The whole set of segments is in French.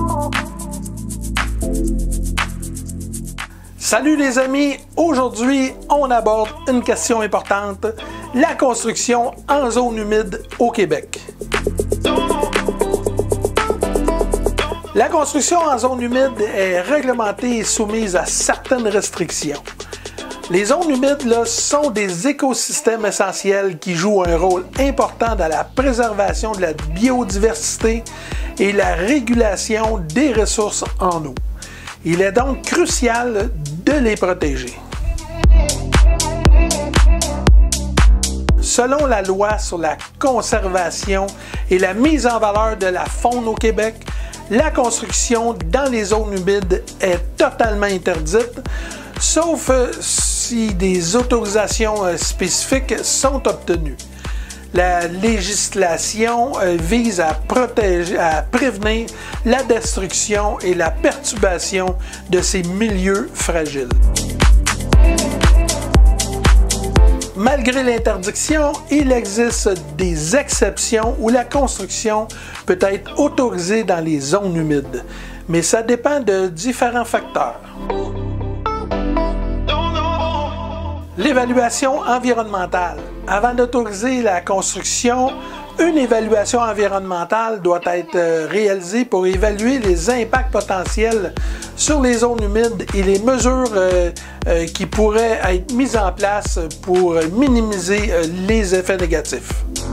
Salut les amis, aujourd'hui on aborde une question importante, la construction en zone humide au Québec. La construction en zone humide est réglementée et soumise à certaines restrictions. Les zones humides sont des écosystèmes essentiels qui jouent un rôle important dans la préservation de la biodiversité et la régulation des ressources en eau. Il est donc crucial de les protéger. Selon la loi sur la conservation et la mise en valeur de la faune au Québec, la construction dans les zones humides est totalement interdite, sauf si des autorisations spécifiques sont obtenues. La législation vise à prévenir la destruction et la perturbation de ces milieux fragiles. Malgré l'interdiction, il existe des exceptions où la construction peut être autorisée dans les zones humides, mais ça dépend de différents facteurs. L'évaluation environnementale. Avant d'autoriser la construction, une évaluation environnementale doit être réalisée pour évaluer les impacts potentiels sur les zones humides et les mesures qui pourraient être mises en place pour minimiser les effets négatifs.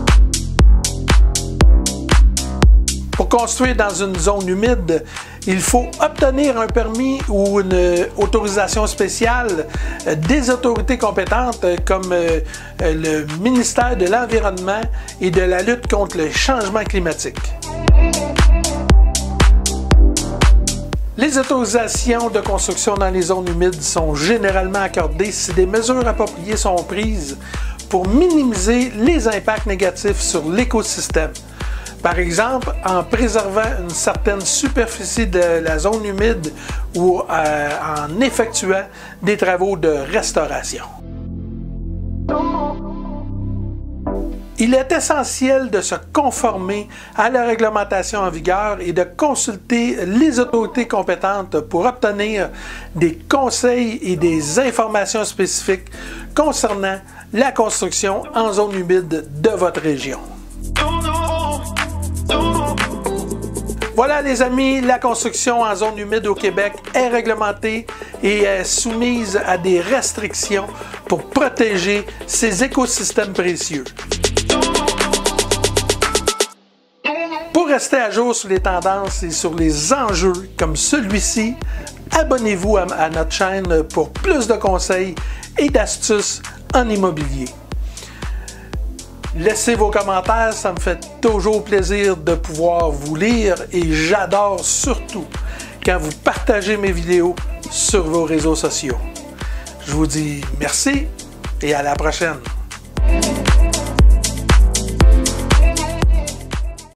Pour construire dans une zone humide, il faut obtenir un permis ou une autorisation spéciale des autorités compétentes comme le ministère de l'Environnement et de la lutte contre le changement climatique. Les autorisations de construction dans les zones humides sont généralement accordées si des mesures appropriées sont prises pour minimiser les impacts négatifs sur l'écosystème. Par exemple, en préservant une certaine superficie de la zone humide ou en effectuant des travaux de restauration. Il est essentiel de se conformer à la réglementation en vigueur et de consulter les autorités compétentes pour obtenir des conseils et des informations spécifiques concernant la construction en zone humide de votre région. Voilà les amis, la construction en zone humide au Québec est réglementée et est soumise à des restrictions pour protéger ces écosystèmes précieux. Pour rester à jour sur les tendances et sur les enjeux comme celui-ci, abonnez-vous à notre chaîne pour plus de conseils et d'astuces en immobilier. Laissez vos commentaires, ça me fait toujours plaisir de pouvoir vous lire et j'adore surtout quand vous partagez mes vidéos sur vos réseaux sociaux. Je vous dis merci et à la prochaine.